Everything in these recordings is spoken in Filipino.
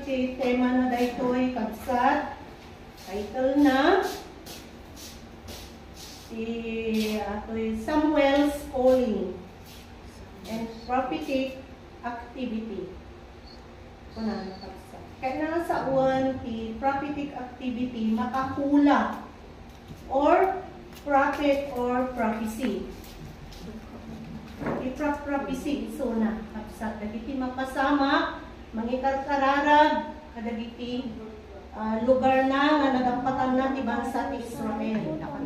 iti tema na daytoy kabsat. Title na Samuel's Calling and Prophetic Activity. Kuna na kabsat. Kaya na sa uwan ti prophetic activity makahula or prophet or prophecy. Prophecy iso na kabsat. Dagiti mapasama mangikarkararag kadagiti lugar na nga nagampatan na ti bansa ti Israel.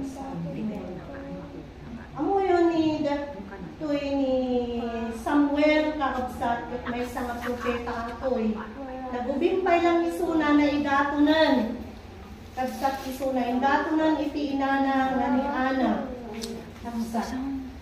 Amo yun ni Samuel kakabsat ket may nga propeta atoy. Nagubimpay lang isuna na idatunan. Kabsat isuna idatunan iti inana nga ni Ana. Kabsat.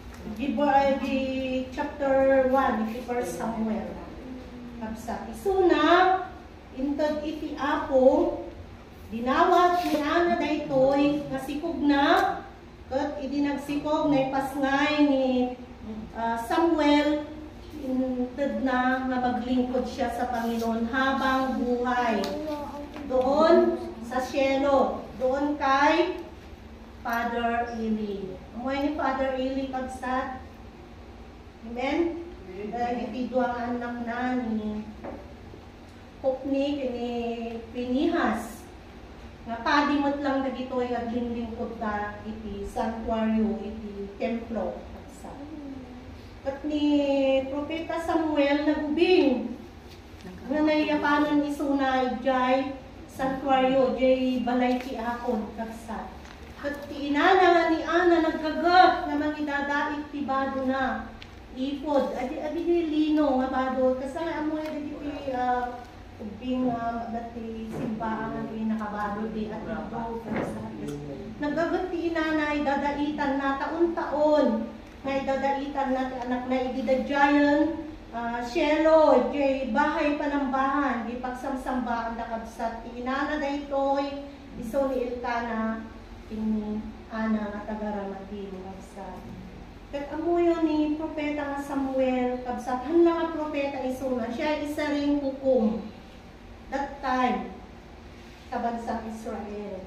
Di chapter 1 iti 1 Samuel. Kabsat isuna intod iti apo dinawat ni Ana daytoy nga sikog na ket idi nagsikog na ipasngay ni Samuel intod na nga maglingkod siya sa Panginoon habang buhay doon sa Shiloh, doon kay Father Eli. Amoy ni Father Eli kabsat. Amen. Iti duang anak na ni Hopni ni Pinihas. Nga padimot lang dagito ay aglingkod ta iti sanctuaryo, iti templo. At ni Propeta Samuel nagubing nga naiyapanan isuna ijay sanctuaryo, jay balay ti akon kabsat. At ti inana nga ni Ana nagkagat na mangidadaig ti bado na ipod. Adi lino nga bado. Kasi amoy dagiti ubing dati simbaan di nakabado di at ito nagagat ti inanay dadaitan na taon-taon na idadaitan na ti anak na ididadyayan Shiloh jay bahay panambahan di pagsamsambaan na kabsat ti inana daytoy iso ni Elkana ini Ana nga taga-Ramatin kabsat. Ket amoy ni propeta nga Samuel kabsat han nga propeta iso na siya isa ring hukom that time sa bansang Israel.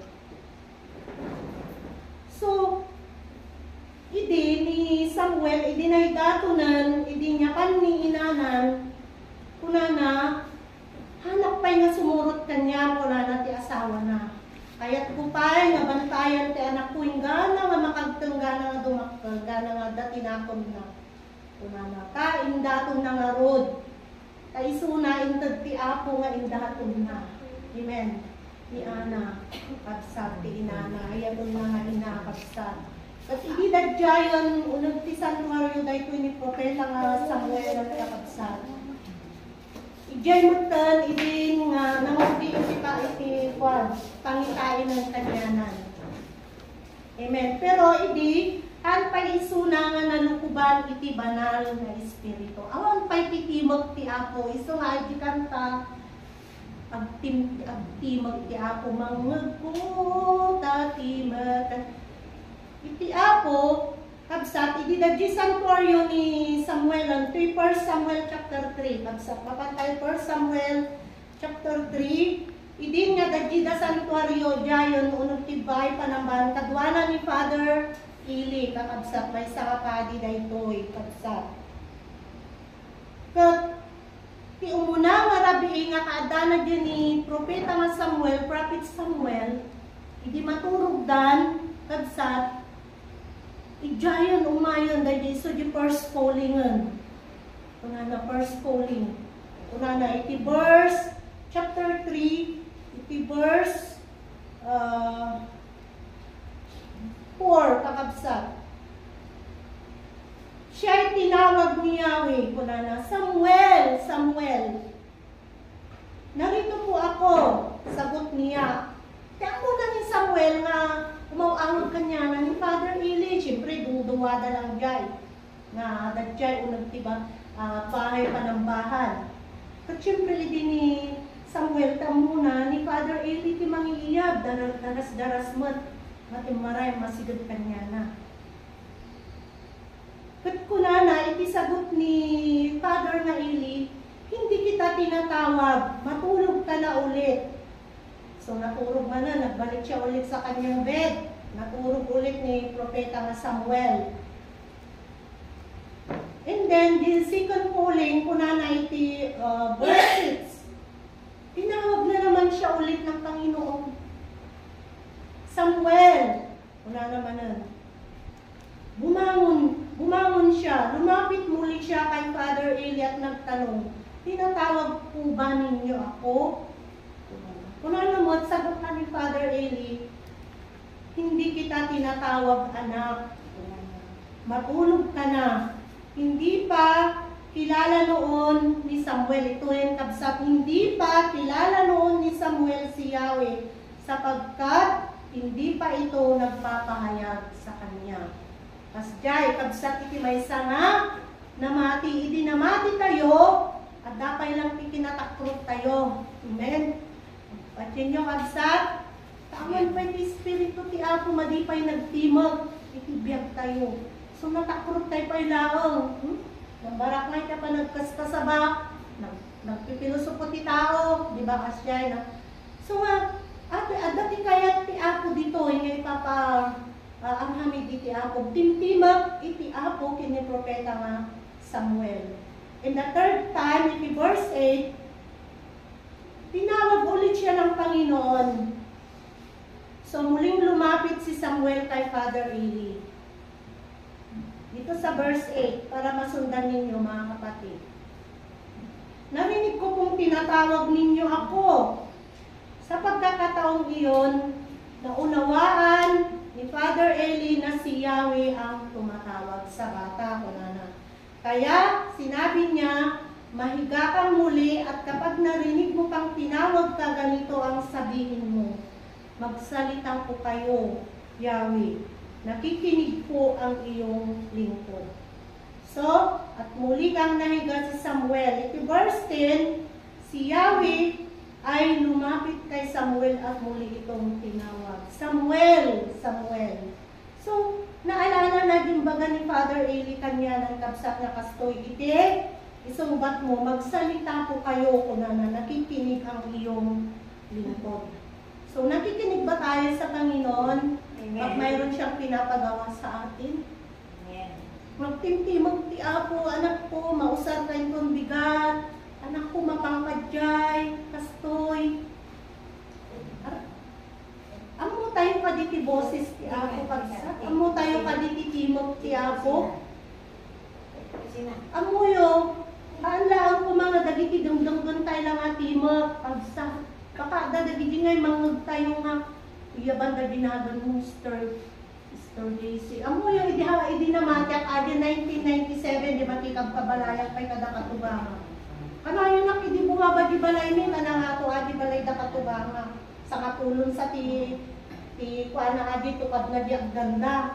So, idi ni Samuel, idi na idatunan, idi niya kan ni inanan, kunana, hanap pa'y nga sumurot kanya, kunana ti asawa na. Kaya't kupay nga bantayan ti anak ko, gana nga makagtang, gana nga dumakal, gana nga datinakon na. Kunana, kain daton na nga rod. Kaisuna intad ti apo nga indaton na. Amen. Ni Ana, kabsat ti inana, ayaton na nga ina kabsat. At ididadyayan unag ti sanctuaryo daytoy ni propeta nga Samuel at kabsat. Ijay mutan idin nga namagdi iti pa iti pangitain ng kanyanan. Amen. Pero idi an paisuna nga nalukuban iti banal nga espiritu. Awan pay titimog ti apo iso nga iti kanta agtimog ti apo mangegko tatimag iti apo kabsat iti dadji sanctuaryo ni Samuel on 1 Samuel chapter 3 kabsat mapantay 1 Samuel chapter 3 idin nga dadji da sanctuaryo jayon unod ti bay panambahan kadwana ni Father Eli kakabsat may sakapadi daytoy kabsat. Kat ti umuna nga rabi nga kaadana din ni propeta nga Samuel, prophet Samuel, idi maturog dan kabsat. Ijayon umayon daydi so di first callingan. Una na first calling. Una na iti verse chapter 3, iti verse 4 kakabsat. Siya'y tinawag ni Yahweh, kunana, Samuel, Samuel. Narito po ako, sagot niya. Kaya po na ni Samuel nga umawangod kanya na ni Father Eli, siyempre duduwada lang jay. Nga dadjay unag tiba bahay panambahan. At siyempre din ni Samuel tamuna ni Father Eli ti mangiyab, daras-daras mat. Matimaray masigad kanya na. Kat kunana, iti sagot ni Father nga Eli, hindi kita tinatawag, matulog ka na ulit. So natulog man na, nagbalik siya ulit sa kanyang bed. Natulog ulit ni Propeta na Samuel. And then, the second calling, kunana iti verse 6. Tinawag na naman siya ulit ng Panginoon. Samuel, wala naman na. Bumangon siya. Lumapit muli siya kay Father Eli at nagtanong, tinatawag po ba ninyo ako? Kung ano mo, sagot na ni Father Eli, hindi kita tinatawag anak. Matulog ka na. Hindi pa kilala noon ni Samuel. Ito yung kabsat. Hindi pa kilala noon ni Samuel si Yahweh sapagkat hindi pa ito nagpapahayag sa kanya. Kasjay, kabsat iti may sanga, namati, idinamati tayo, at dapay lang ikinatakrot tayo. Amen. Patyan nyo, kabsat, taman pa iti Espiritu ti Apo, madipay nagtimag, itibiyag tayo. So natakrot tayo pa ilaong. Nambarak na ka pa nagkastasaba, nagpipilusupot ti tao, di ba kasjay na. So ate, dati kaya ti Apo dito, ngay papa, ang hamid iti Apo, timtimag iti Apo kini Propeta nga Samuel. In the third time, iti verse 8, tinawag ulit siya ng Panginoon. So muling lumapit si Samuel kay Father Eli. Dito sa verse 8, para masundan ninyo mga kapatid. Narinig ko kung tinatawag ninyo ako. Sa pagkakataong iyon, naunawaan ni Father Eli na si Yahweh ang tumatawag sa bata. Kaya sinabi niya, mahiga kang muli at kapag narinig mo pang tinawag ka, ganito ang sabihin mo. Magsalita po kayo, Yahweh. Nakikinig po ang iyong lingkod. So, at muli kang nahiga si Samuel. Ito verse 10, si Yahweh ay lumapit kay Samuel at muli itong tinawag. Samuel, Samuel. So, naalala na din baga ni Father Eli kanya ng kabsat na kastoy iti, isumbat mo, magsalita po kayo kung na nakikinig ang iyong lingkod. So, nakikinig ba tayo sa Panginoon? Amen. Pag mayroon siyang pinapagawa sa atin? Amen. Magtimtimag ti Apo, anak ko, mausar kayo kong bigat, anak ko, mapangkadyay, kastoy. Amo tayo kaditi boses ti Apo pagsat. Amo tayo kaditi timog ti Apo. Amo yo, aanlaan ko mga dagiti dungdunggan tayo lang at timog pagsat. Baka dagiti ngay mangag tayo nga iyaban da binagan mo Sir Daisy. Amo yo, idi naman kaya adi 1997 di ba tikab kabalayan pay kada katubanga. Kanayo nak idi bumaba di balay ni kanang ato adi balay da katubanga. Sa katulong sa ti kuana adi tukad na di ganda.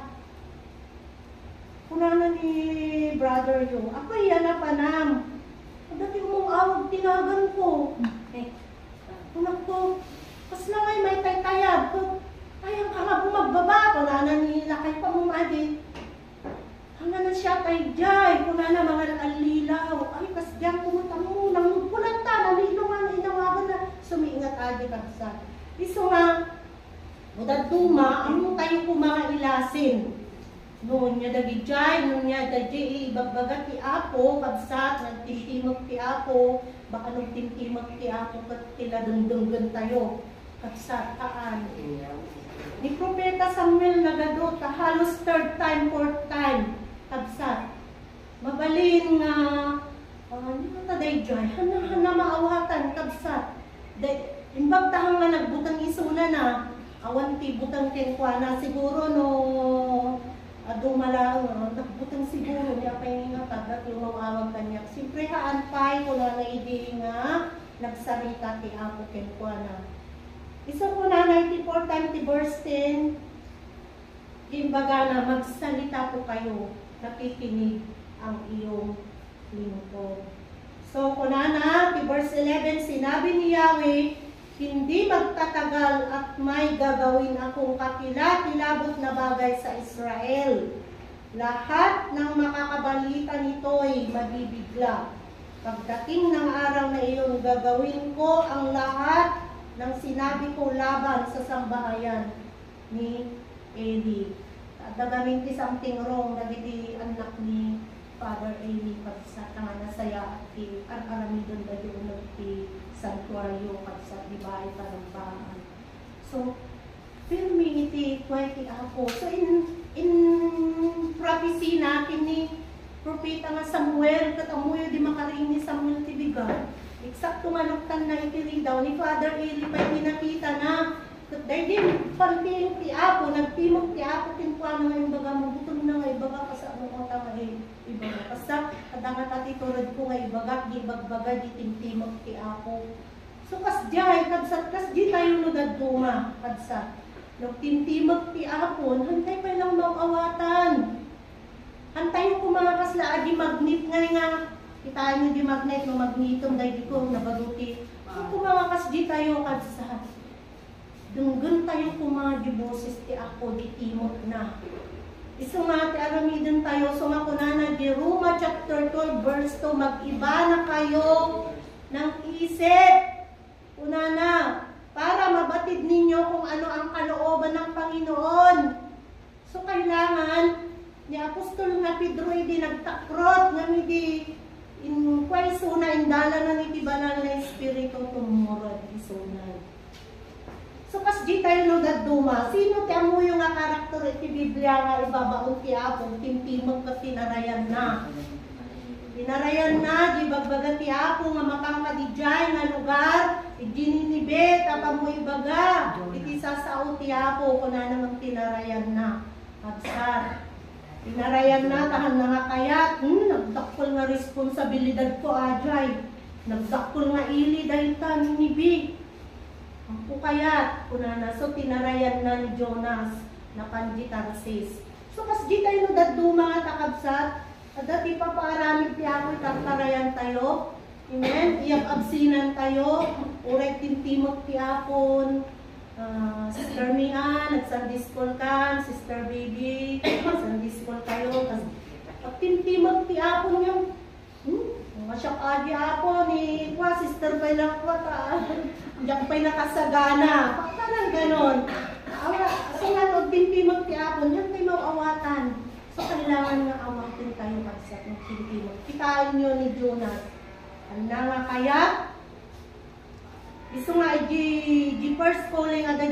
Kunana ni brother yo, ako iyan na panam. Dati mong awag tinagan ko. Kunak ko, kas na ngay may taytayab ko. Ayang ka nga bumagbaba. Kunana ni lakay pa mong adi. Hanga na siya kay Jai. Kunana mga alilaw. Ay, kas diyan pumunta mo. Nangpulat ta. Nalilo nga na inawagan na. Sumiingat adi kaksa. Iso nga, mudad tuma, ang tayo ko mga ilasin. Noon niya dagi Jai, noon niya dagi ibagbaga ti Apo, kabsat, nagtimtimag ti Apo, baka nung timtimag ti Apo, kat tila dundunggan tayo. Kabsat, taan. Ni Propeta Samuel nagadot, halos third time, fourth time, kabsat. Mabalin nga, hindi mo taday Jai, hana maawatan, kabsat. Imbag tahang nga nagbutang isuna na, awan ti butang kenkwana, siguro no, dumala, nagbutang siguro, niya pa yung nga tagat, lumawawag kanya. Siyempre haan pa'y, kula na idi nga, nagsarita ti Apo kenkwana. Isa ko na 94 time ti verse 10, imbaga na magsalita po kayo, nakikinig ang iyong lingkod. So, kunana, ti verse 11, sinabi ni Yahweh, hindi magtatagal at may gagawin akong kakilakilabot na bagay sa Israel. Lahat ng makakabalita nito'y mabibigla. Pagdating ng araw na iyon, gagawin ko ang lahat ng sinabi ko laban sa sambahayan ni Eli. Dagamin ti something wrong, dagiti anak ni Father Eli pag sa nasaya at ti aramidon dagi unod ti sanctuaryo pag sa dibay parambahan. So, firmi iti kway ti Apo. So, in prophecy natin ni Propeta nga Samuel, katamuyo di makaring ni Samuel tibigan. Eksakto nga nuktan na itiri daw ni Father Eli pa'y pinakita na dahil din panting ti Apo, nagtimog ti Apo tinpuan nga yung baga mo, butong na nga ibaga kasi ang mga nga ibaga. Basta kadangat at iturad ko nga ibaga, gibagbaga di timtimog ti Apo. So kas diay, kas di tayo nudaduma, kadsa. Nung timtimog ti Apo, hantay pa lang mawawatan. Hantay ko mga kasla, di magnet nga kitaan nyo di magnet, no magnetom, dahil di ko nabaruti. Kung mga kas di tayo kadsa, dunggan tayo mga di boses ti Apo, di timot na. Iso nga ti aramidin tayo, so nga kunana di Roma chapter 12 verse 2, mag-iba na kayo ng isip. Kunana, para mabatid ninyo kung ano ang kalooban ng Panginoon. So kailangan, ni Apostol nga Pedro di nagtakrot nga di in kwaiso na indala na ni banal na Espiritu tumurod isunay. So kas di tayo no daduma, sino ti amuyo nga karakter iti Biblia nga ibabaon ti Apo, timtimog ka tinarayan na. Tinarayan na, di bagbaga ti Apo nga makangkadijay nga lugar, idininibe, tapamo ibaga, iti sasao ti Apo, kuna namang tinarayan na. Agsar. Tinarayan na, tahan na nga kayat, nagdakpol nga responsibilidad ko ajay. Nagdakpol nga ili dahil ta ninibi. Ang kayat, kunana, so tinarayan na ni Jonas na panjitansis. So kas di tayo nadaduma nga takabsat, dati pa paaramid ti Apo itatarayan tayo. Amen? Iyag absinan tayo, uray timtimot ti Apon. Sister Mian, nag-Sunday school ka, Sister Baby, Sunday school kayo. Pag timtimot ti Apon yung, masyap adi Apon ni kwa, Sister Bay lang kwa ta, diyak pa'y nakasagana. Parang ganon. So nga, pag timtimot ti Apon, yan tayo mawawatan. So kailangan nga awatin tayo kasi ng timtimot. Kitain nyo ni Jonas. Ano nga kaya? Iso nga, di first calling ada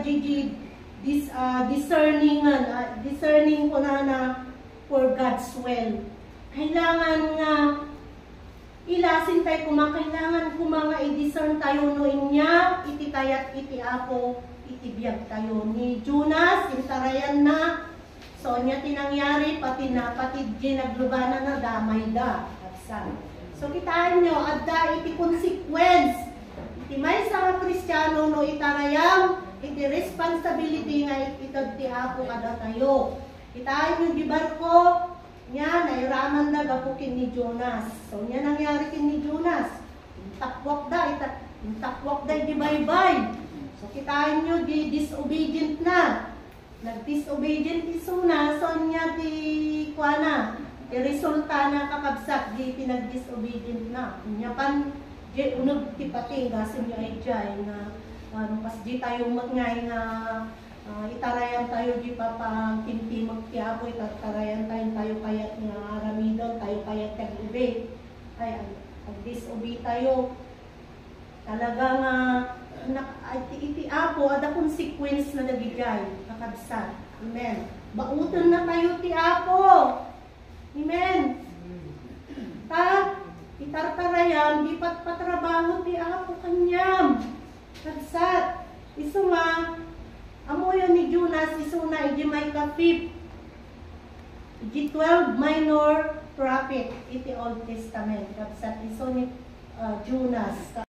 discerning ko na for God's will. Kailangan nga ilasin tayo kailangan mga i-discern tayo noon niya, iti kayat iti Apo, itibiyag tayo. Ni Jonas, intarayan na, so niya tinangyari, pati di naglubana na damay da. So kitaan nyo, adda iti consequence. Iti may sa Kristiyano no itarayam, iti responsibility nga itod ti Apo kada tayo. Kitaan yung di barko, niya nairaman na gapukin ni Jonas. So niya nangyari kin ni Jonas. Takwak da, di baybay. So kitaan nyo, di disobedient na. Nag-disobedient isuna, so niya ti kuana. Ti resulta na kakabsak, di pinag-disobedient na. Niya pan, di unag ti pating, gasin nyo ay dyan na pas di tayo matngay na itarayan tayo di pa pang timtimag ti Apo, itarayan tayo kayat nga aramidon, tayo kayat kag-obey. Ay, pag-disobey tayo. Talagang iti Apo, ada consequence na nagigay, kakabsak. Amen. Bauton na tayo ti Apo. Amen. Itartarayan, di patrabaho ti Apo kanyam. Kagsat. Iso nga, amoyo ni Jonas, iso na, iji may ka-5. Iji 12 minor prophet, iti Old Testament. Kagsat, iso ni Jonas.